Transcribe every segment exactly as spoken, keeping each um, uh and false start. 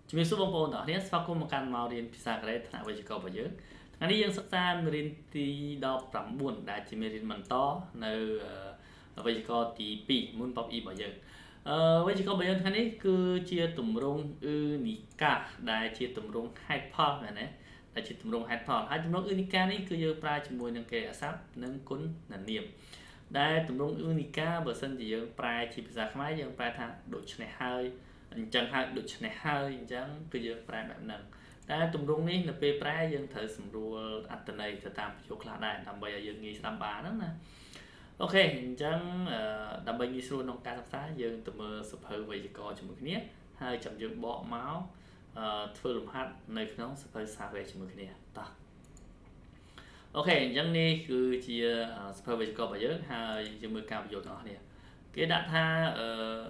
ជំរាបសួរបងប្អូនទាំងអស់គ្នាស្វាគមន៍មកកាន់មករៀនភាសាកូរ៉េថ្នាក់វិជ្ជារបស់យើងថ្ងៃនេះយើងសិក្សាមេរៀនទីដប់ប្រាំបួនដែលជាមេរៀនបន្តនៅវិជ្ជាទីពីរមុនប៉ុបអ៊ីរបស់យើងអឺវិជ្ជារបស់យើងថ្ងៃនេះគឺជាទម្រង់អ៊ឺនីកាដែលជាទម្រង់ហេតុផលមែនទេដែលជាទម្រង់ហេតុផលហើយទម្រង់អ៊ឺនីកានេះគឺយើងប្រើជាមួយនឹងកិរិយាសព្ទនិងគុណនាមដែលទម្រង់អ៊ឺនីកាបើសិនជាយើងប្រែជាភាសាខ្មែរយើងប្រែថាដូច្នេះហើយអញ្ចឹងហើយដូច្នេះហើយអញ្ចឹងគឺយើងប្រែបែបហ្នឹងតែទម្រង់នេះនៅពេលប្រែយើងត្រូវសម្រួលអត្ថន័យទៅតាមប្រយោគខ្លះដែរដើម្បីឲ្យយើងងាយស្ដាប់បានហ្នឹងណាអូខេអញ្ចឹងដើម្បីងាយស្រួលក្នុងការសិក្សាយើងទៅមើលសភៅវេយ្យាករណ៍ជាមួយគ្នាហើយចាំយើងបកមកធ្វើលំហាត់នៅក្នុងសភៅសាវេជាមួយគ្នាតោះអូខេអញ្ចឹងនេះគឺជាសភៅវេយ្យាករណ៍របស់យើងហើយយើងមើលការបញ្ចូលទាំងអស់គ្នាគេដាក់ថាអឺ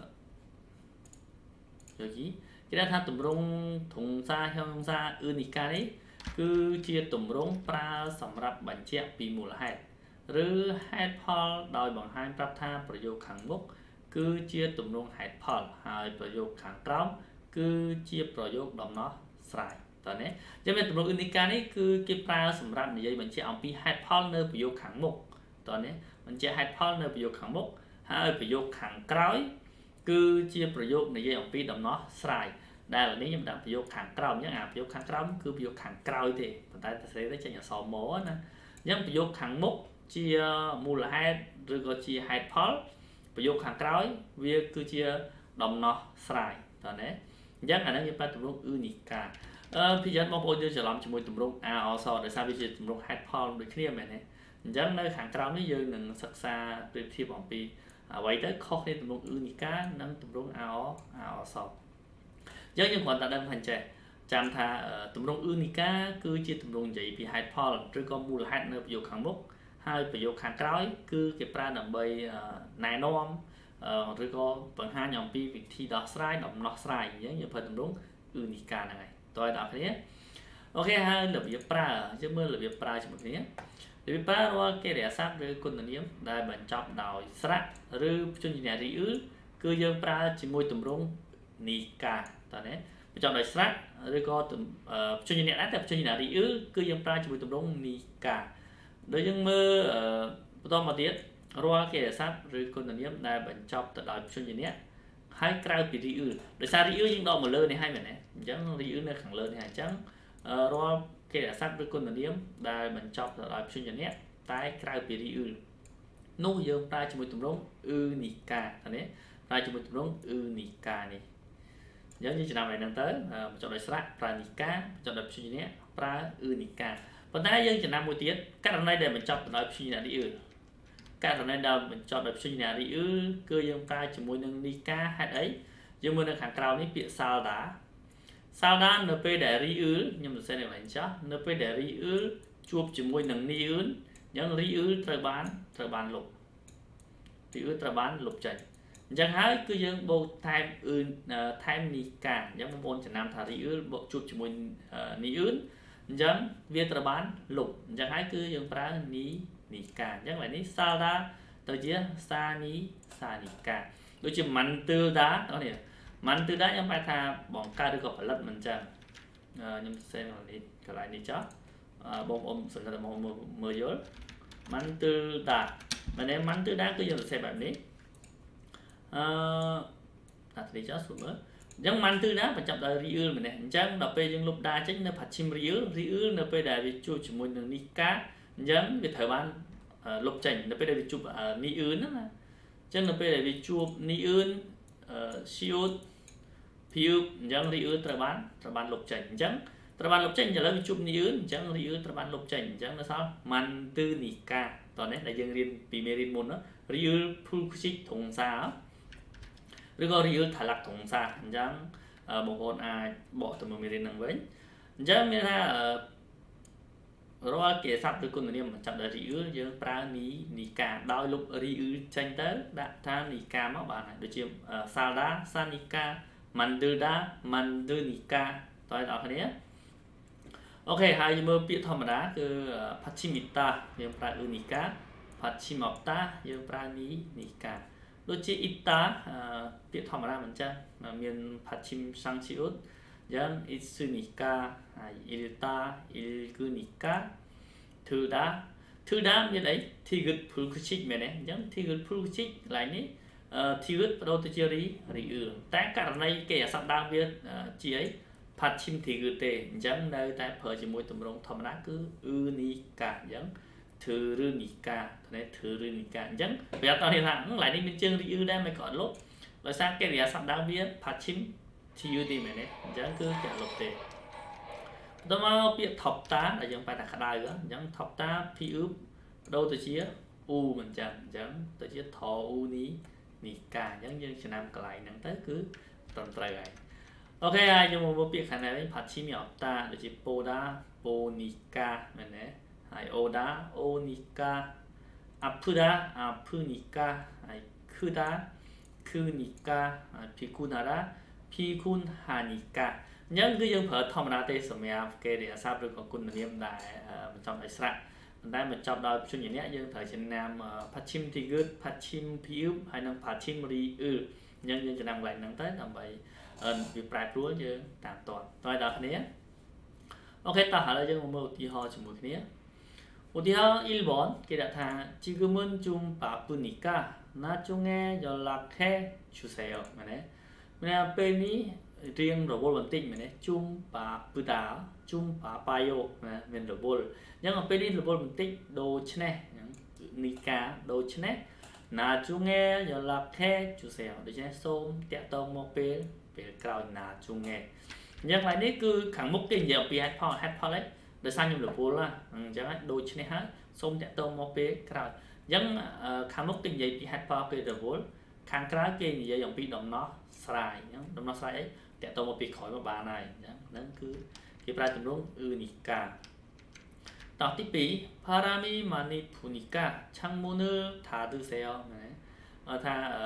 គេថាទម្រង់ធុងសាហុងសាអ៊ឺនីកានេះគឺជាទម្រង់ប្រើសម្រាប់បញ្ជាក់ពីមូលហេតុឬហេតុផលដោយបង្ហាញប្រាប់ថាប្រយោគខាងមុខគឺជាទម្រង់ហេតុផលហើយប្រយោគខាងក្រោមគឺជាប្រយោគដំណោះស្រាយតើនេះចឹងទម្រង់អ៊ឺនីកានេះគឺគេប្រើសម្រាប់និយាយបញ្ជាក់អំពីហេតុផលនៅប្រយោគខាងមុខតើនេះបញ្ជាក់ហេតុផលនៅប្រយោគខាងមុខហើយប្រយោគខាងក្រោយគឺជាប្រយោគនិយាយអំពីដំណោះស្រាយដែលនេះខ្ញុំដាក់ប្រយោគខាងក្រោមអញ្ចឹងអាប្រយោគខាងក្រោមគឺប្រយោគខាងក្រោយទេប៉ុន្តែតែស្រីទៅចេញអក្សរម៉ណាអញ្ចឹងប្រយោគខាងមុខជាមូលហេតុឬក៏ជាហេតុផលប្រយោគខាងក្រោយវាគឺជាដំណោះស្រាយតើណាអញ្ចឹងអានេះយើងប្រើទម្រង់អ៊ឺនីកាអឺពីយ៉ាងបងប្អូនយើងច្រឡំជាមួយទម្រង់ a អសដោយសារវាជាទម្រង់ហេតុផលដូចគ្នាមែនទេអញ្ចឹងនៅខាងក្រោមនេះយើងនឹងសិក្សាប្រៀបធៀបអំពីអ្វីទៅខុសគ្នាទម្រង់អ៊ឺនីកានិងទម្រង់ a អសយើងយើងគ្រាន់តែដឹងថាចេះចាំថាទម្រង់អ៊ឺនីកាគឺជាទម្រង់និយាយពីហេតុផលឬក៏មូលហេតុនៅប្រយោគខាងមុខហើយប្រយោគខាងក្រោយគឺគេប្រើដើម្បីណែនាំឬក៏បង្ហាញអំពីវិធីដោះស្រាយដំណោះស្រាយអញ្ចឹងយើងប្រើទម្រង់អ៊ឺនីកាហ្នឹងហើយតើដល់គ្នាអូខេហើយរបៀបប្រើយើងមើលរបៀបប្រើជាមួយគ្នារបៀបប្រើរាល់កិរិយាសព្ទឬគុណនាមដែលបញ្ចប់ដោយស្រៈឬព្យញ្ជនៈរីអ៊ឺគឺយើងប្រើជាមួយទម្រង់នីកាតើណាបញ្ចប់ដោយស្រៈឬក៏ព្យញ្ជនៈដែរតែព្យញ្ជនៈរីអ៊ឺគឺយើងប្រើជាមួយទម្រង់នីកាដូចយើងមើលបន្តមកទៀតរាល់កិរិយាសព្ទឬគុណនាមដែលបញ្ចប់ទៅដោយព្យញ្ជនៈហើយក្រៅពីរីអ៊ឺដោយសាររីអ៊ឺយើងដកមកលើនេះហើយមែនទេអញ្ចឹងរីអ៊ឺនៅខាងលើនេះហើយអញ្ចឹងរាល់កិរិយាសព្ទឬគុណនាមដែលបញ្ចប់ទៅដោយព្យញ្ជនៈតែក្រៅពីរីអ៊ឺនោះយើងប្រើជាមួយទម្រង់អ៊ឺនីកាតើនេះប្រើជាមួយទម្រង់អ៊ឺនីកានេះយើងយើងចំណាំឲ្យហ្នឹងទៅបញ្ចប់ដោយស្រៈប្រើនីកាបញ្ចប់ដោយព្យញ្ជនៈប្រើអ៊ឺនីកាប៉ុន្តែយើងចំណាំមួយទៀតករណីដែលបញ្ចប់ដោយព្យញ្ជនៈរីអ៊ឺករណីដែលបញ្ចប់ដោយព្យញ្ជនៈរីអ៊ឺគឺយើងប្រើជាមួយនឹងនីកាហេតុអីយើងមើលនៅខាងក្រៅនេះពាក្យសាល់ដាសាល់ដានៅពេលដែលរីអ៊ឺខ្ញុំសរសេរនៅឡើងចាស់នៅពេលដែលរីអ៊ឺជួបជាមួយនឹងនីអ៊ឺអញ្ចឹងរីអ៊ឺត្រូវបានត្រូវបានលុបរីអ៊ឺត្រូវបានលុបចេញអញ្ចឹងហើយគឺយើងបូកថែមអ៊ឺថែមនីកាអញ្ចឹងបងប្អូនចំណាំថារីអ៊ឺបូកជួបជាមួយនីអ៊ឺអញ្ចឹងវាត្រូវបានលុបអញ្ចឹងហើយគឺយើងប្រើនីនីកាអញ្ចឹងឡើយនេះសាល់ដាទៅជាសានីសានីកាដូចជាម៉ាន់ទឺដាបងនេះម៉ាន់ទឺដាខ្ញុំបែរថាបង្កើតឬក៏ផលិតមិនអញ្ចឹងខ្ញុំសរសេរនៅនេះកន្លែងនេះចុះបងប្អូនសង្កេតមកមើលយល់ម៉ាន់ទឺដាមែនទេម៉ាន់ទឺដាគឺយើងសរសេរបែបនេះអឺអានេះចុះស្រួលមើលអញ្ចឹងម៉ាន់ទឺដាបញ្ចប់ដោយរីអ៊ឺមែនទេអញ្ចឹងដល់ពេលយើងលុបដាចេញនៅផាឈីមរីអ៊ឺរីអ៊ឺនៅពេលដែលវាជួបជាមួយនឹងនីកាអញ្ចឹងវាត្រូវបានលុបចេញនៅពេលដែលវាជួបនីអ៊ឺហ្នឹងណាអញ្ចឹងនៅពេលដែលវាជួបនីអ៊ឺស៊ីអូតភីវអញ្ចឹងរីអ៊ឺត្រូវបានត្រូវបានលុបចេញអញ្ចឹងត្រូវបានលុបចេញឥឡូវវាជួបនីអ៊ឺអញ្ចឹងរីអ៊ឺត្រូវបានលុបចេញអញ្ចឹងនៅសល់ម៉ាន់ទឺនីកាតោះនេះដែលយើងរៀនពីមេរៀនមុនរីអ៊ឺភូខ្ជីកធុងសាឬក៏រីអ៊ឺថាឡាក់ធុងសាអញ្ចឹងបងប្អូនអាចបកទៅមើលមេរៀនហ្នឹងវិញអញ្ចឹងមានថារាល់កិរិយាសព្ទឬគុណនាមបញ្ចប់ដោយរីអ៊ឺយើងប្រើនីនីកាដោយលុបរីអ៊ឺចេញទៅដាក់ថានីកាមកបានហើយដូចជាសាល់ដាសានីកាម៉ាន់ទឺដាម៉ាន់ទឺនីកាតើអ្នកនរគ្នាអូខេហើយមើលពាក្យធម្មតាគឺផាឈីមីតាយើងប្រើអ៊ឺនីកាផាឈីម៉ូតាយើងប្រើនីនីកាដូចជាអ៊ីតាពាក្យធម្មតាមិនចឹងមានផាឈីមសាំងស៊ីអ៊ូតអ dân 있으니까 일다 읽으니까 들다 들다 như đấy thì gật 풀구식 매네 dân thì gật 풀구식 lại ní thì gật đâu tôi chưa đi rỉ ư tại cả này kể sắp đang biết chỉ ấy phát chim thì gật tệ dân nơi tại phở chỉ môi tụm rong thầm đá cứ ư ni cả dân 들으니까 này 들으니까 dân bây giờ tao hiện hẳn lại đi bên chương rỉ ư đây mày còn lốt rồi sang cái gì sắp đang biết phát chim thì ư đi mày đấy dân cứ trả lột tệ tôi mau biết thọc tá là dân phải đặt đài nữa dân thọc tá phi ướp đâu tôi chia u mình chẳng dân tôi chia thọ u ní ní cả dân dân sẽ làm cái lại nắng tới cứ tầm trời này ok ai cho một biết khả năng phát chim nhỏ ta để chỉ poda ponica mình đấy hay oda onica 아프다 아프니까 크다 크니까 피곤하다 피곤하니까 những cái dân phở thông đã tê sầm mèo kê để sao được có quân niệm đại trong đại sạ đây mà trong đó suy nghĩ nhé dân thời Việt Nam phát chim thì good phát chim phiếu hay năng phát chim đi ư nhân dân Việt Nam lại năng tới làm vậy việc bài lúa chứ tạm toàn tôi đọc nhé ok ta hỏi là dân một tí họ chỉ một nhé 어디야 일 번 기다타 지금은 좀 바쁘니까 나중에 연락해 주세요. 뭐네? 뭐냐 빼니 riêng rồi bolបន្តិចមែនទេជុំបាពឺតាជុំបាបាយោមានរបល់អញ្ចឹងពេលនេះរបល់បន្តិចដូច្នេះនីកាដូច្នេះណាជុងែយល់ឡាខេជូសែដូច្នេះសូមតាក់ទងមកពេលពេលក្រោយណាជុងែអញ្ចឹងឡើយនេះគឺខាងមុខគេនិយាយអំពី head point head point đấyដោយសារខ្ញុំរបល់អញ្ចឹងដូច្នេះហើយសូមតាក់ទងមកពេលក្រោយអញ្ចឹងខាងមុខគេនិយាយពី head point ពេលរវល់ខាងក្រៅគេនិយាយអំពីដំណោះស្រាយអញ្ចឹងដំណោះស្រាយអីតាក់ទងមកពីក្រោយមកបានហើយអញ្ចឹងហ្នឹងគឺគេប្រើទម្រង់អ៊ឺនីកាតោះទីពីរ 바람이 많이 부니까 창문을 닫으세요 ថា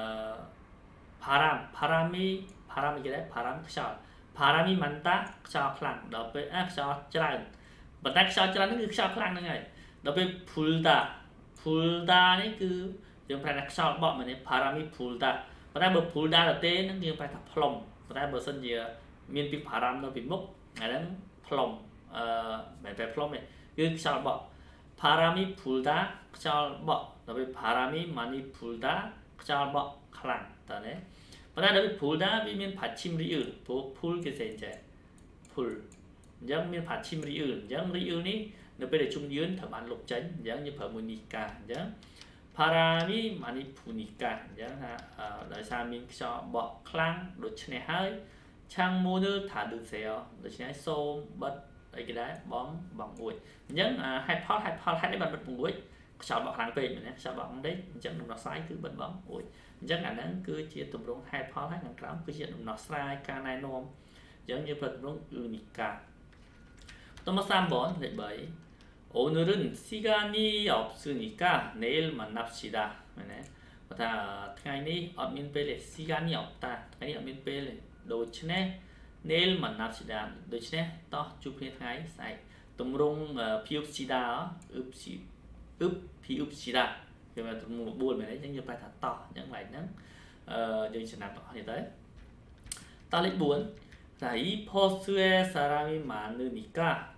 바람 바람이 바람이គេដែរ 바람 ខ្យល់ 바람이 많다 ខ្យល់ខ្លាំងដល់ពេលអ่ะខ្យល់ច្រើនប៉ុន្តែខ្យល់ច្រើនហ្នឹងគឺខ្យល់ខ្លាំងហ្នឹងហើយដល់ពេល 불다 불다 នេះគឺយើងប្រើថាខ្យល់បក់មែនទេ 바람이 불다 ប៉ុន្តែបើ 불다 ទៅទេហ្នឹងយើងប្រើថាផ្លុំប៉ុន្តែបើសិនជាមានពី 바람 នៅពីមុខអាហ្នឹងផ្លុំអឺមិនតែផ្លុំទេគឺខ្យល់បក់ 바람이 불다 ខ្យល់បក់ដល់ពេល 바람이 많이 불다 ខ្យល់បក់ខ្លាំងតើណាប៉ុន្តែដល់ពេល 불다 វាមាន받침រីអ៊ឺព្រោះ pull គេសេចេះ pull អញ្ចឹងមាន받침រីអ៊ឺអញ្ចឹងរីអ៊ឺនេះនៅពេលដែលជុំយឿនត្រូវបានលុបចេញអញ្ចឹងយើងប្រើមួយនីកាអញ្ចឹង 바람이 많이 부니까 អញ្ចឹងថាដោយសារមានខ្យល់បក់ខ្លាំងដូច្នេះហើយ창문을 닫으세요 ដូច្នេះសូមបិទអីគេដែរបងបងអួយអញ្ចឹង head point head point head នេះបានបិទបង្អួយខ្យល់បក់ខ្លាំងពេកមែនទេខ្យល់បក់ហ្នឹងទេអញ្ចឹងដំណោះស្រាយគឺបិទបងអួយអញ្ចឹងអាហ្នឹងគឺជាទម្រង់ head point ហើយខាងក្រោមគឺជាដំណោះស្រាយការណែនាំអញ្ចឹងយើងប្រើទម្រង់ 으니까 តោះមកសាម번លេខ3 오늘은 시간이 없으니까 내일 만납시다 មែនទេបើថាថ្ងៃនេះអត់មានពេលទេ 시간이 없다 ថ្ងៃនេះអត់មានពេលទេដូច្នេះ 내일 만납시다 ដូច្នេះតោះជួបគ្នាថ្ងៃស្អែកទម្រង់ 피웁시다 អឹបស៊ីអឹប 피웁시다 វាមកទម្រង់បួនមែនទេអញ្ចឹងយើងប្រែថាតោះអញ្ចឹងឡើងហ្នឹងអឺយើងចំណាំតោះនេះទៅតោះលេខ4 자, 이 버스에 사람이 많으니까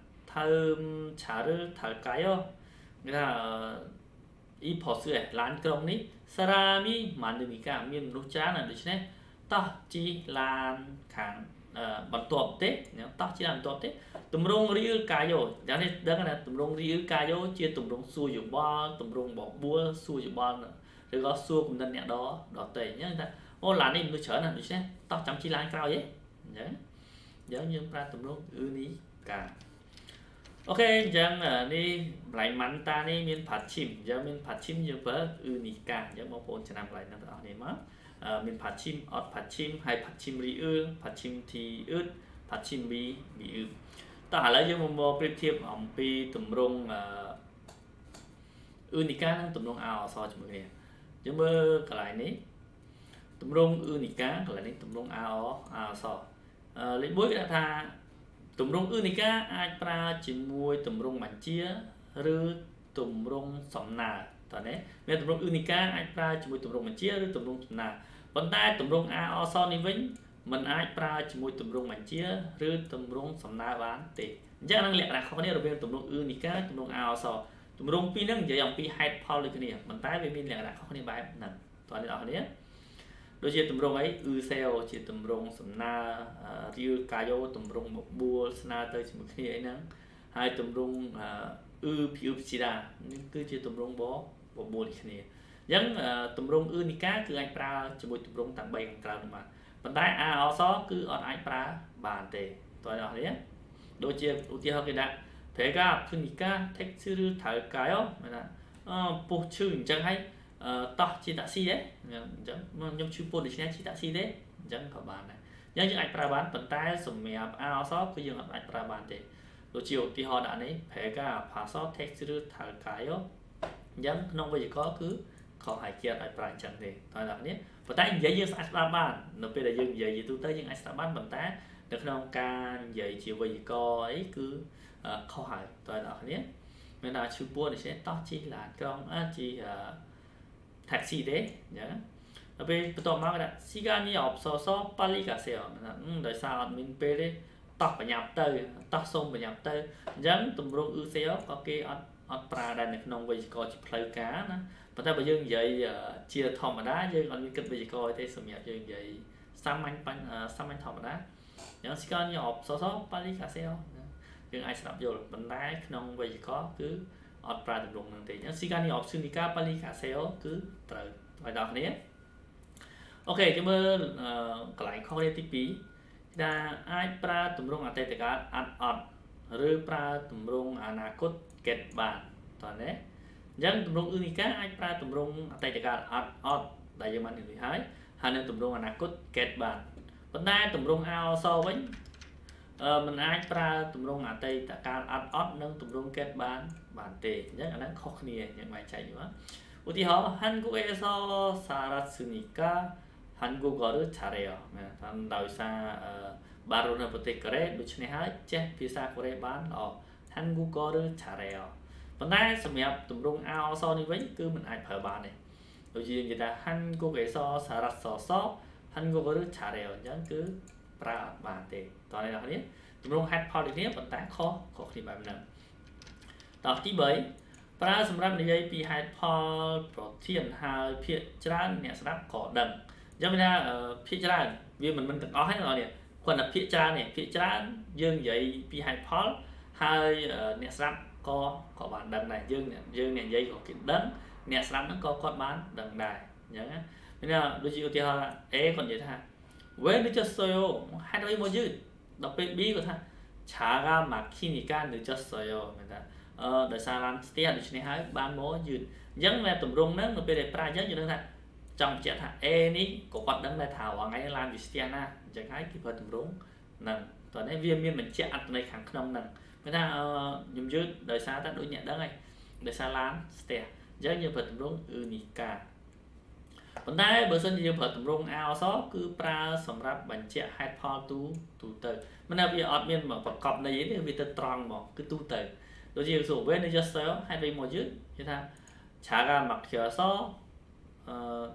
다음 차를 탈까요? 그러니까 이 버스에 란그럼니 사람이 많으니까មានមនុស្សច្រើនដូច្នេះតោះជីឡានខាងបន្ទាប់ទេតោះជីឡានបន្ទាប់ទេទម្រង់រៀលកាយោយ៉ាងនេះដឹងថាទម្រង់រៀលកាយោជាទម្រង់សួរយោបល់ទម្រង់បបួលសួរយោបល់ឬក៏សួរគំនិតអ្នកដដតេអញ្ចឹងថាអូឡាននេះមនុស្សច្រើនណាស់ដូច្នេះតោះចាំជីឡានក្រោយទេអញ្ចឹងយើងយើងប្រើទម្រង់អ៊ឺនីកាអូខេអញ្ចឹងនេះបន្លែម៉ាន់តានេះមានផាត់ឈីមអញ្ចឹងមានផាត់ឈីមយើងប្រើអ៊ឺនីកាអញ្ចឹងបងប្អូនចំណាំបន្លែហ្នឹងទាំងអស់នេះមកមានផាត់ឈីមអត់ផាត់ឈីមហើយផាត់ឈីមរីអ៊ឺផាត់ឈីមទីអ៊ឺផាត់ឈីមមីមីអ៊ឺតោះឥឡូវយើងមកមកប្រៀបធៀបអំពីទម្រង់អ៊ឺនីកានិងទម្រង់អអសជាមួយគ្នាយើងមើលកន្លែងនេះទម្រង់អ៊ឺនីកាកន្លែងនេះទម្រង់អអអសលេខមួយគេថាទម្រង់អ៊ឺនីកាអាចប្រើជាមួយទម្រង់បញ្ជាឬទម្រង់សំណើតើណាមានទម្រង់អ៊ឺនីកាអាចប្រើជាមួយទម្រង់បញ្ជាឬទម្រង់សំណើប៉ុន្តែទម្រង់អអសនេះវិញ mình ai pra chỉ mùi tụm rung mạnh chia rư tụm rung sầm na bán tệ chắc năng lẹ là không có này tụm rung ư nị cá tụm rung ao sò tụm rung pi năng vậy dòng pi hai pound cái này mình tái về min lẹ là không có này bài nè toàn này đó này đôi khi tụm rung ấy ư sale chỉ tụm rung sầm na riu cayo tụm rung một bua na tới chỉ một khi ấy nắng hai tụm rung ư phiêu chỉ đà nhưng cứ chỉ tụm rung bó bộ bua cái này giống tụm rung ư nị cá cứ anh pra chỉ mùi tụm rung tặng bay càng cao mà phần tay a áo xó cứ ở anh pra bàn tề tôi nói đấy đôi chia ưu tiên hơn cái đã thế cả punika texture thở cái đó là bộ chữ chẳng hay to chỉ tạ si đấy chẳng nhung chữ bộ để chỉ tạ si đấy chẳng có bàn này nhớ những anh pra bàn phần tay sầm mèo áo xó cứ dừng ở anh pra bàn tề đôi chiều thì họ đã đấy thế cả phá xó texture thở cái đó giống nông bây giờ có cứ khó hại kia tại pra chẳng thì tôi nói đấy và tại giấy dương anh pra bàn nó bây giờ dương giấy gì tôi tới những anh pra bàn phần tay được không can vậy chiều về co ấy cứ khó hại tôi nói nhé nên là chụp bùa thì sẽ to chi là con á chi taxi đấy nhá ở bên tôi nói là 시간이 없어서 빨리 가세요 đời sao mình về đấy tóc phải nhập tới tóc xôm phải nhập tới giống tụm rung ư xéo có cái ở pra đây này nông về co chụp plei cá nữa và ta bây giờ vậy chia thòng mà đá chứ còn cái về coi thế sầm nhập như vậy xăm anh pan xăm anh thòng mà đá những 시간이 없어서 빨리 가세요 nhưng ai sắp vô mình đá nông về có cứ ở pra tụm rung thì những 시간이 없으니까 빨리 가세요 cứ từ vài đọc này ok chúng mơ cái lại không đi tiếp bí là ai pra tụm rung ở đây thì cả ăn ọt rồi pra tụm rung ở nà cốt kết bàn toàn đấy dân tụm rung unica ai pra tụm rung ở đây thì cả ăn ọt đại dương mình thì thấy hai nên tụm rung ở nà cốt kết bàn vấn đề tụm rung ao so với mình ai pra tụm rung ở đây tại cả ăn ọt nâng tụm rung kết bàn bàn tệ nhất là nó khó khăn những bài chạy nữa 우리가 한국에서 살았으니까 한국어를 잘해요. 다우사 말로는 못해 그래. 루치네 하체 비사 그래 반 어 한국어를 잘해요. 근데សម្រាប់ ទម្រង់ ao soនេះវិញគឺមិនអាចប្រើបានទេដូចជានិយាយថា 한국에서 살았어서 한국어를 잘해요 អញ្ចឹងគឺប្រើអត់បានទេតោះនេះអ្នកទម្រង់ head part នេះប៉ុន្តែខុសខុសគ្នាបែបហ្នឹងតោះទី3ប្រើសម្រាប់និយាយពីហេតុផលប្រធានហើយភាគច្រើនអ្នកស្ដាប់ក៏ដឹងអញ្ចឹងមានថាភាគច្រើនវាមិនមិនទាំងអស់ទេបងប្អូនគាត់ថាភាគច្រើននេះភាគច្រើនយើងនិយាយពីហេតុផលហើយអ្នកស្ដាប់ក៏ក៏បានដឹងដែរយើងយើងអ្នកនិយាយក៏គេដឹងអ្នកស្ដាប់ហ្នឹងក៏គាត់បានដឹងដែរអញ្ចឹងណាមានថាដូចជាឧទាហរណ៍Aគាត់និយាយថា 왜 늦었어요 ហេតុអីមកយឺតដល់ពេល B គាត់ថា 차가 막히니까 늦었어요 មានថាអឺដោយសារឡានស្ទះដូច្នេះហើយបានមកយឺតអញ្ចឹងតែទម្រង់ហ្នឹងនៅពេលដែលប្រើអញ្ចឹងយើងដឹងថាចង់បញ្ជាក់ថា A នេះក៏គាត់ដឹងដែរថារាល់ថ្ងៃឡានវាស្ទះណាអញ្ចឹងហើយគេប្រើទម្រង់ហ្នឹងតោះនេះវាមានបញ្ជាក់អត្ថន័យខាងក្នុងហ្នឹងគេថាខ្ញុំយឺតដោយសារតែដូចអ្នកដឹងហើយដោយសារឡានស្ទះអញ្ចឹងយើងប្រើទម្រង់ única ប៉ុន្តែបើសិនជាយើងប្រើទម្រង់ also គឺប្រើសម្រាប់បញ្ជាក់ហេតុផលទូទូទៅមិនថាវាអត់មានប្រកបន័យទេវាទៅត្រង់ហ្មងគឺទូទៅដូចជាសួរ 왜 늦었어요 ហេតុអីមកយឺតគេថា 차가 막혀서 어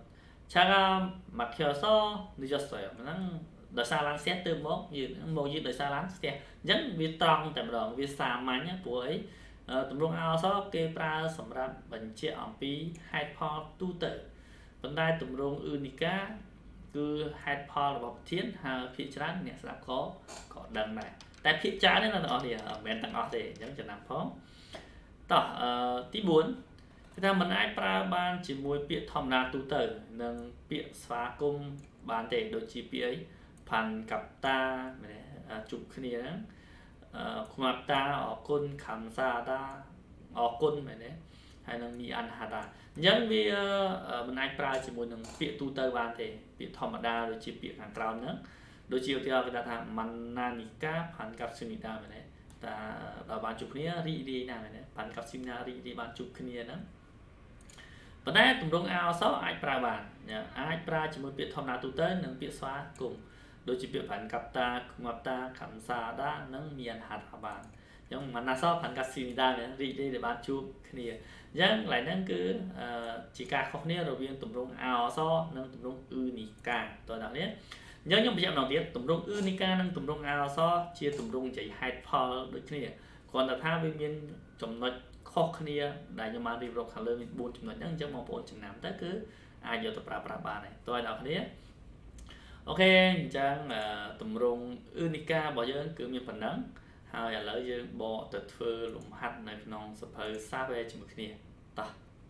차가 막혀서 늦었어요 ហ្នឹងដោយសារឡានស្ទះទៅមកយឺតមកយឺតដោយសារឡានស្ទះអញ្ចឹងវាត្រង់តែម្ដងវាសាមញ្ញព្រោះអីទម្រង់ also គេប្រើសម្រាប់បញ្ជាក់អំពីហេតុផលទូទៅប៉ុន្តែទម្រង់ única គឺហេតុផលរបស់ប្រធានហើយភាគច្រើនអ្នកស្ដាប់ក៏ក៏ដឹងដែរតែភាគច្រើននេះបងប្អូនមិនមែនទាំងអស់ទេអញ្ចឹងចំណាំផងតោះទី4គឺថាមិនអាចប្រើបានជាមួយពាក្យធម្មតាទូទៅនិងពាក្យស្វាគមន៍បានទេដូចជាពាក្យអីផាន់កាប់តាជួបគ្នាហ្នឹងគុំអាប់តាអរគុណខំសាតាអរគុណមែនទេហើយនឹងមីអានហាតាអញ្ចឹងវាមិនអាចប្រើជាមួយនឹងពាក្យទូទៅបានទេពាក្យធម្មតាដូចជាពាក្យខាងក្រោមហ្នឹងដូចជាឧទាហរណ៍គេថា Mannanika ផាន់កាប់ស៊ូនីតាមែនទេតែដល់បានជួបគ្នារីករាយណាស់មែនទេផាន់កាប់ស៊ូនីតារីករាយបានជួបគ្នាហ្នឹងប៉ុន្តែទម្រង់ also អាចប្រើបានអាចប្រើជាមួយពាក្យធម្មតាទូទៅនិងពាក្យស្វាគមន៍ដូចជាពាក្យផាន់កាប់តាគុំអាប់តាខំសាតានិងមានហាត់បានអញ្ចឹង Manasa ផាន់កាប់ស៊ូនីតាមែនរីករាយដែលបានជួបគ្នាអញ្ចឹងកន្លែងហ្នឹងគឺជាការខុសគ្នារវាងទម្រង់ also និងទម្រង់ única តើអ្នកនេះ nhớ nhóm bây giờ nào tiếp tụm rung unica nâng tụm rung ao so chia tụm rung chạy hai pol đối kia còn là tha bên miền trong nói khó khăn nia đại nhưng mà đi vào khả năng buôn trong nói nhớ chẳng mong buôn chừng nào tới cứ ai giờ tập ra ba này tôi đọc thế ok chẳng tụm rung unica bỏ giờ cứ miền phần nắng hai là lỡ giờ bỏ tật phơ lủng hạt này non sập hơi xa về chừng một kia ta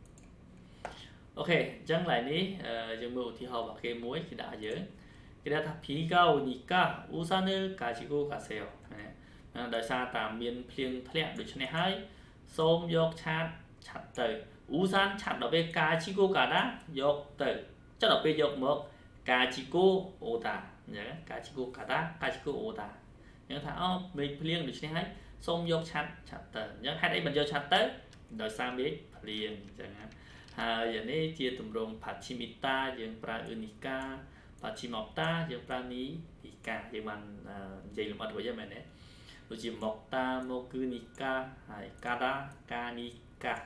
ok chẳng lại ní giờ mưu thì họ bảo cái muối thì đã dễ cái đó tháp phí cao nhị ca u sa nơ cả chỉ cô cả sẹo đại sa tạm miền phiên thẹn được cho này hai xôm dọc chặt chặt tới u san chặt ở bên cả chỉ cô cả đá dọc tới chắc ở bên dọc một cả chỉ cô ô ta nhớ cả chỉ cô cả đá cả chỉ cô ô ta nhớ thảo mình phiên được cho này hai xôm dọc chặt chặt tới nhớ hai đấy mình dọc chặt tới đại sa biết phiên chẳng hạn hai giờ này chia tụm rồng Pachimita dương Praunika Pachimokta dương Prani Ika dương mình dây làm ở với mình đấy rồi chỉ Mokta Mokunika hay Kada Kanika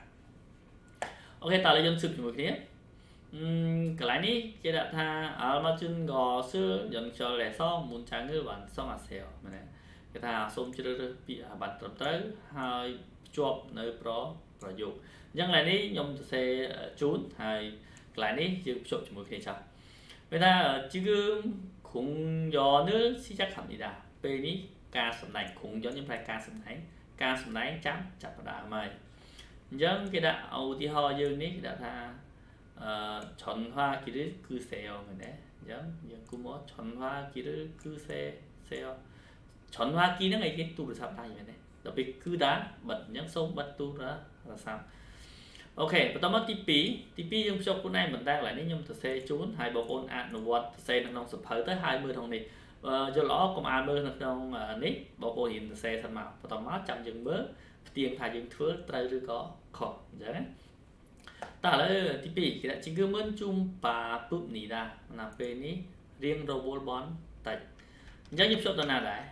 ok ta lấy dân sự một cái cái này ní cái đặt tha ở mà chân gò xưa dần cho lẻ so muốn trắng ngư bản so mà xèo mà này cái thà xôm chưa bị bản tập tới hai chụp nơi proประโยคยังไงนี้ยมจะเซจูนhay cái này chưa chụp một cái sao bây giờ chỉ cứ khung gió nữa xin chắc hẳn đi đã về ní ca sầm này khung gió những phải ca sầm này ca sầm này chấm chặt vào đá mày giống cái đạo thì họ dương ní đã tha chọn hoa kia đấy cứ sale mình đấy giống như cũng có chọn hoa kia đấy cứ xe sale chọn hoa kia nó ngày cái tu được sắp tay vậy đấy đặc biệt cứ đá bật nhấc sông bật tu đó là sao ok và tao mất tivi tivi trong shop của này mình đang lại nếu như ta xe trốn hai bộ con ăn nó vọt xe nó nông sụp hơi tới hai mươi thằng này do lõ công an mưa nó nông nít bộ cô hiện xe thân màu và tao mất chậm dừng bớt tiền thải dừng thưa trai rồi có khó vậy ta lấy tivi thì đã chỉ cứ muốn chung bà búp nỉ ra là về ní riêng robot bón tại giá giúp shop tao nào đấy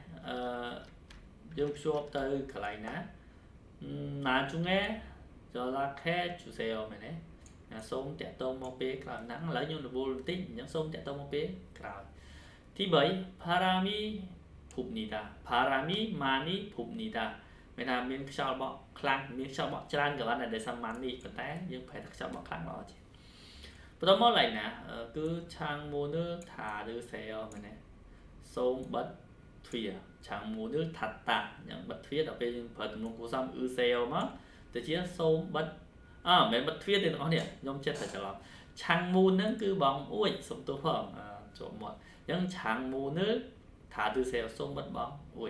giúp shop tới cái này ná là chúng nghe cho là khe chủ sale mày đấy sống trẻ tôm một bé cào nắng lấy như là vô tích những sống trẻ tôm một bé cào thì bởi parami phụp nida parami mani phụp nida mày làm miếng sao bọ khăn miếng sao bọ tràn các bạn là để xăm mắn đi còn té nhưng phải thật sao bọ khăn đó chứ và tao nói lại nè cứ trang mua nước thả đưa sale mày này sống bất thủy chẳng mua nước thật tạ những bất thuyết ở bên phần tụi nó xong ư sale mà từ chia sâu bất à mấy bất thuyết thì nó nè nhom chết phải chờ chẳng mua nước cứ bóng ui sống tôi phỏng chỗ một những chẳng mua nước thả từ sale sông bất bóng ui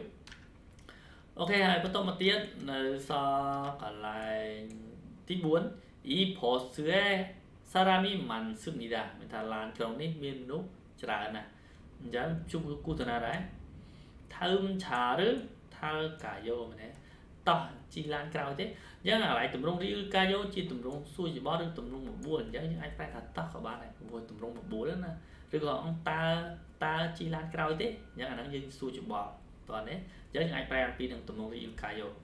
ok hai bắt đầu một tiết là so còn lại tí bốn ý phổ sữa sarami mặn sức nhị đà mình thà làm trong này miền nút trả nè chẳng chung cụ thể nào đấy thơm trà rứ thơ cả vô mà nè to chi lan cao thế nhớ là lại tụm rong đi ca vô chi tụm rong xuôi chỉ bỏ được tụm rong một buồn nhớ những anh phải thật to các bạn này buồn tụm rong một buồn đó nè rồi còn ông ta ta chi lan cao thế nhớ là nó như xuôi chỉ bỏ toàn đấy nhớ những anh phải pin tụm rong đi ca vô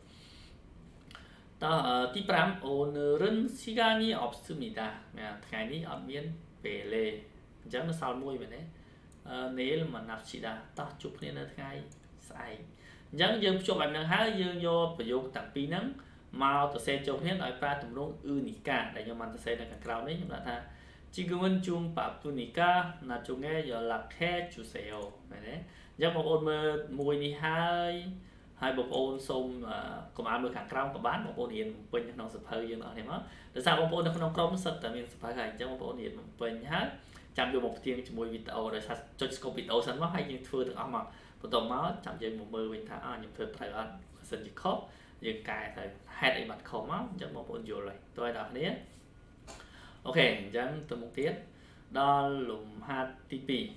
to tí pram 오늘은 시간이 없습니다 ngày ní ở miền về lề nhớ nó sao môi vậy đấy nếu mà nạp chỉ đã ta chụp nên là ngày sai nhấn dương cho bạn đang hái dương vô và vô tập pi nắng màu từ xe trông hết lại pha tụm rong unica để cho mình xe là càng cao đấy chúng ta tha chỉ cần mình chung bạc unica là chung nghe giờ là khe chủ sale này đấy nhớ một ôn mơ mùi đi hai hai bộ ôn xôm công an mưa càng cao và bán một ôn hiện bên nó sập hơi dương ở này mất tại sao một ôn nó không có sập tại mình sập hơi hành cho một ôn hiện bên hết chạm vô một tiếng cho mùi video rồi sao cho scope video sẵn mất hay như thưa được ông mà bắt đầu máu chạm dây một mưa mình thả à những thứ thời ăn sinh chỉ khó những cái thời hai đại mặt khó máu cho một bộ nhiều rồi tôi đọc đấy ok chẳng từ một tiết đó lùm hát tivi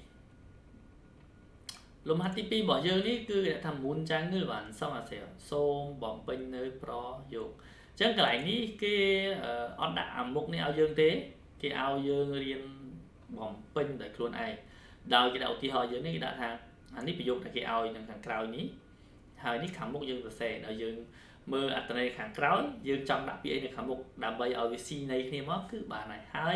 lùm hát tivi bỏ dơ ní cứ để thầm muốn trang ngư bản xong là sẽ xôm bỏng bên nơi pro dục chẳng cái này ní cái ớt đạm mục này ao dương tế cái ao dương riêng bỏng bên để luôn ai đầu cái đầu thì họ dưới ní đã thang anh đi ví dụ là cái ao những hàng cào ní hơi ní khám một dương xe ở dương mưa ở đây hàng cào dương trong đặc biệt là khám một đám bay ở xi này thì mất cứ bà này hai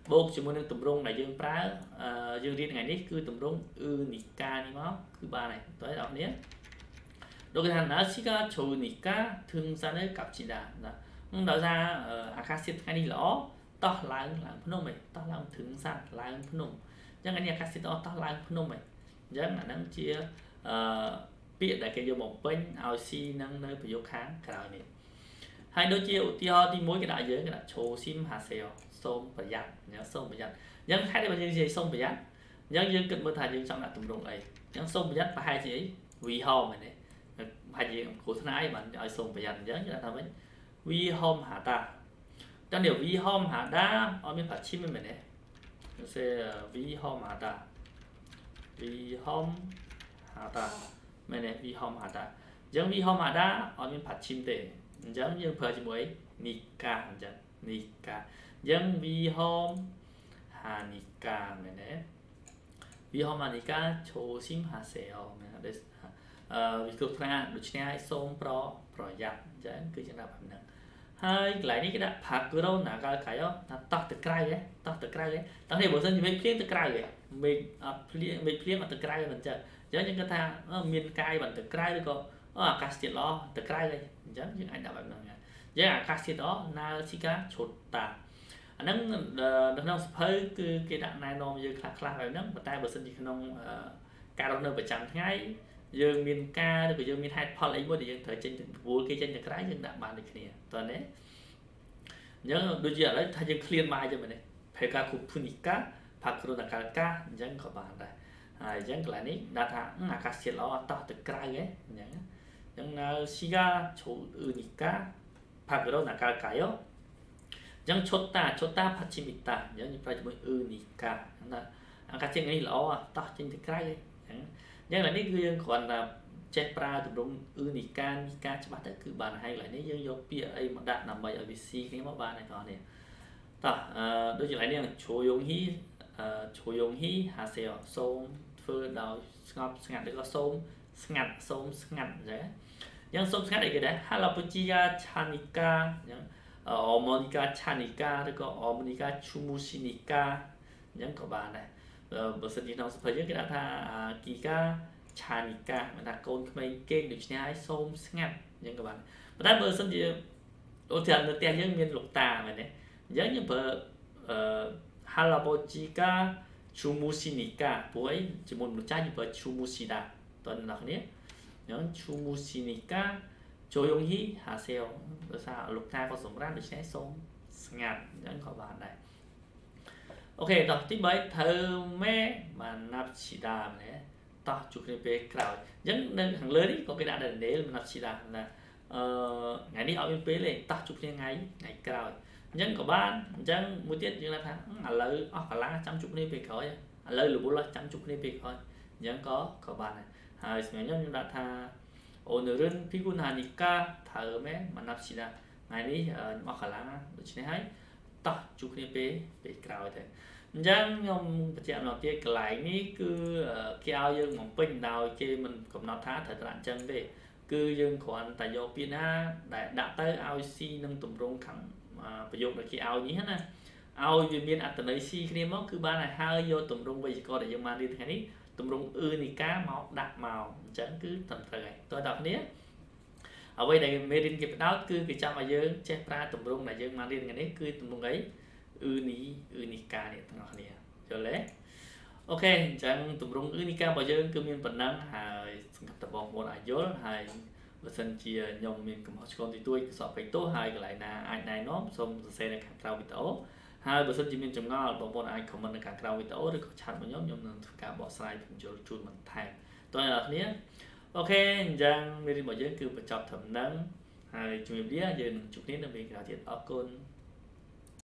บกជាមួយនឹងទម្រង់ដែលយើងប្រើយើងរៀនថ្ងៃនេះគឺទម្រង់ unica នេះមកគឺបានហើយតើអ្នកនរដូចថាណាស៊ីកាជូនីកាធឹងសានៅកាប់ជីដាណាដោយសារអាកាសធាតុថ្ងៃនេះល្អតោះឡើងឡើងភ្នំឯងតោះឡើងធឹងសាឡើងភ្នំអញ្ចឹងអានេះអាកាសធាតុល្អតោះឡើងភ្នំឯងអញ្ចឹងអាហ្នឹងជាអឺពាក្យដែលគេយកមកពេញឲ្យស៊ីនឹងនៅប្រយោគខាងក្រោយនេះហើយដូចជាឧទាហរណ៍ទីមួយគេដាក់យើងគេដាក់ឈោស៊ីមហាសេលសូមប្រយ័ត្នញ៉ាំសូមប្រយ័ត្នអញ្ចឹងហេតុដែលយើងនិយាយសូមប្រយ័ត្នអញ្ចឹងយើងគិតមើលថាយើងចង់ដាក់ទម្រង់អីអញ្ចឹងសូមប្រយ័ត្នប្រហែលជាអីវីហោមែនទេហើយយើងគ្រូថ្នាក់អីបានឲ្យសូមប្រយ័ត្នអញ្ចឹងគេថាវិញវីហោមហាតាតែនេះវីហោមហាតាអត់មានប្រឈិមមែនទេសេវីហោមហាតាវីហោមហាតាមែនទេវីហោមហាតាអញ្ចឹងវីហោមហាតាអត់មានប្រឈិមទេអញ្ចឹងយើងប្រើជាមួយនីកាអញ្ចឹងនីកាអញ្ចឹងវីហោមហានីកាមែនទេវីហោមហានីកាឈោស៊ីមហាសេលមែនទេអឺវិគ្គថ្នាក់ដូច្នេះឲ្យសូមប្រប្រយ័ត្នអញ្ចឹងគឺជាដាក់បែបហ្នឹងហើយកន្លែងនេះគេដាក់ផាក្រូណាកាលក្រៅថាតោះទៅក្រៅហ៎តោះទៅក្រៅហ៎តោះនេះបើសិនជាមេឃភ្លៀងទៅក្រៅហ៎មេឃអត់ភ្លៀងមេឃភ្លៀងអត់ទៅក្រៅមិនចឹងអញ្ចឹងយើងគិតថាមានកាយបានទៅក្រៅឬក៏អាកាសធាតុល្អទៅក្រៅហ៎អញ្ចឹងយើងអាចដាក់បែបហ្នឹងយើងអាកាសធាតុល្អណាល់ស៊ីកាឈុតតាអាហ្នឹងនៅក្នុងសភៅគឺគេដាក់ណែនាំយើងខ្លះខ្លះបែបហ្នឹងប៉ុន្តែបើសិនជាក្នុងការរស់នៅប្រចាំថ្ងៃយើងមានការឬក៏យើងមានហេតុផលអីមួយដែលយើងត្រូវចេញទៅវល់គេចេញទៅក្រៅយើងដាក់បានដូចគ្នាតើណាអញ្ចឹងដូចជាឥឡូវថាយើងឃ្លានមកអញ្ចឹងមែនទេភេកាគូភូនីកាផាក្រូណាកាលកាអញ្ចឹងក៏បានដែរហើយអញ្ចឹងកន្លែងនេះដាក់ថាអាកាសធាតុល្អអត់តោះទៅក្រៅហ៎អញ្ចឹងអញ្ចឹងនៅស៊ីកាឈូអ៊ឺនីកាផាក្រូណាកាលកាយោអញ្ចឹងឈុតតាឈុតតាផាជីមីតាអញ្ចឹងយើងប្រើជាមួយអ៊ឺនីកាណាអាកាសធាតុនេះល្អតោះចេញទៅក្រៅហ៎អញ្ចឹងអញ្ចឹងឡើយនេះគឺយើងគ្រាន់តែចេះប្រើទម្រង់អ៊ឺនីកានីកាច្បាស់ទៅគឺបានហើយឡើយនេះយើងយកពាក្យអីមកដាក់ដើម្បីឲ្យវាស៊ីគ្នាមកបានហើយបងប្អូនតោះអឺដូចជាឡើយនេះឈូយងហ៊ីអឺឈូយងហ៊ីហាសេលសូមធ្វើដោយស្ងប់ស្ងាត់ឬក៏សូមស្ងាត់សូមស្ងាត់អញ្ចឹងអញ្ចឹងសូមស្ងាត់អីគេដែរហាឡាពូជីយ៉ាឆានីកាអញ្ចឹងអម៉ូនីកាឆានីកាឬក៏អម៉ូនីកាឈូមូស៊ីនីកាអញ្ចឹងក៏បានដែរបើសិនជាក្នុងសភៅយើងគេដាក់ថាគីកាឆានីកាមិនថាកូនក្មេងគេងដូច្នេះហើយសូមស្ងាត់អញ្ចឹងក៏បានប៉ុន្តែបើសិនជាឧទាហរណ៍នៅផ្ទះយើងមានលោកតាមែនទេអញ្ចឹងយើងប្រើអឺ Halabojica Chumusinica ព្រោះអីជាមួយមនុស្សចាស់យើងប្រើ Chumusida តើអ្នកគ្នាអញ្ចឹង Chumusinica ចូលយងហ៊ីហាសេលដោយសារលោកតាក៏សម្រាប់ដូច្នេះសូមស្ងាត់អញ្ចឹងក៏បានដែរអូខេតោះទីបីត្រូវមេបានណាប់ឈីដាមែនតោះជួបគ្នាពេលក្រោយអញ្ចឹងនៅខាងលើនេះក៏គេដាក់ដែរនេលណាប់ឈីដាណាអឺថ្ងៃនេះអត់មានពេលទេតោះជួបគ្នាថ្ងៃថ្ងៃក្រោយអញ្ចឹងក៏បានអញ្ចឹងមួយទៀតយើងថាឥឡូវអស់កន្លះចាំជួបគ្នាពេលក្រោយឥឡូវរវល់ចាំជួបគ្នាពេលក្រោយអញ្ចឹងក៏ក៏បានដែរហើយសម្រាប់ខ្ញុំខ្ញុំដាក់ថាអូនរឿនពីគុណហានីកាត្រូវមែនមកណាប់ឈីដាថ្ងៃនេះខ្ញុំអស់កន្លះដូច្នេះហើយតោះជួបគ្នាពេលពេលក្រោយទៅអញ្ចឹងខ្ញុំបញ្ជាក់ម្ដងទៀតកន្លែងនេះគឺគេឲ្យយើងបំពេញដោយគេមិនកំណត់ថាត្រូវដាក់អញ្ចឹងទេគឺយើងគ្រាន់តែយកពាក្យណាដែលដាក់ទៅឲ្យស៊ីនឹងទម្រង់ខាងប្រយោគដែលគេឲ្យនេះណាឲ្យវាមានអត្ថន័យស៊ីគ្នាមកគឺបានឲ្យហើយយកទម្រង់វេយ្យាករណ៍ដែលយើងបានរៀនថ្ងៃនេះទម្រង់អ៊ឺនីកាមកដាក់មកអញ្ចឹងគឺត្រឹមត្រូវហើយតើដល់គ្នាអ្វីដែលមេរៀនគេផ្ដោតគឺគេចាំឲ្យយើងចេះប្រើទម្រង់ដែលយើងបានរៀនថ្ងៃនេះគឺទម្រង់អីអ៊ឺនីអ៊ឺនីកានេះទាំងអស់គ្នាយល់ទេអូខេអញ្ចឹងទម្រង់អ៊ឺនីការបស់យើងគឺមានប៉ុណ្ណឹងហើយសង្ឃឹមថាបងប្អូនអាចយល់ហើយបើសិនជាខ្ញុំមានកំហុសឆ្គងទីទួយគឺសក់ពេកទោសហើយកន្លែងណាអាចណែនាំសូមសរសេរនៅខាងក្រៅវីដេអូហើយបើសិនជាមានចម្ងល់បងប្អូនអាច comment នៅខាងក្រៅវីដេអូឬក៏ឆាតមកខ្ញុំខ្ញុំនឹងធ្វើការបកស្រាយបញ្យល់ជូនបន្ថែមតើអ្នកនរគ្នាអូខេអញ្ចឹងមេរៀនរបស់យើងគឺបញ្ចប់ត្រឹមហ្នឹងហើយជំរាបលាយើងនឹងជួបគ្នានៅមេរៀនក្រោយទៀតអរគុណ